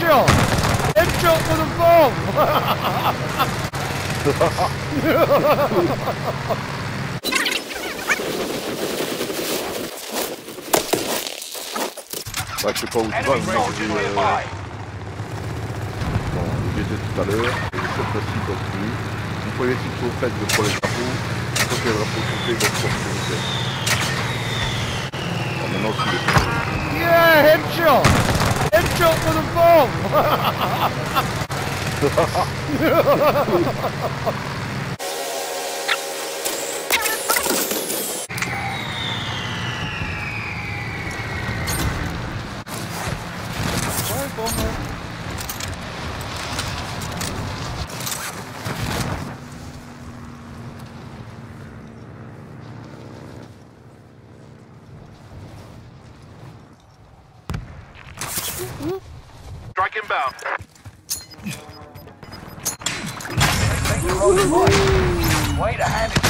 headshot! Headshot with a bomb! Ouais, je sais pas où tu vas, mais j'étais tout à l'heure, et cette fois-ci donc plus. Vous pouvez s'il faut faire de prendre les drapeaux, il faut que les drapeaux sont faits donc pour sécurité. Bon, maintenant c'est les drapeaux. Yeah, headshot! Headshot with a bomb! Bye, Bomber. Strike inbound. Way to hand it